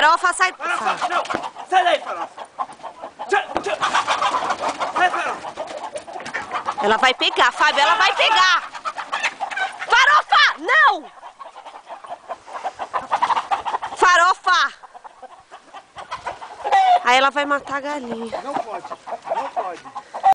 Farofa, sai... Farofa, não! Sai daí, Farofa! Sai, Farofa! Ela vai pegar, Fábio, ela vai pegar! Farofa, não! Farofa! Aí ela vai matar a galinha. Não pode, não pode.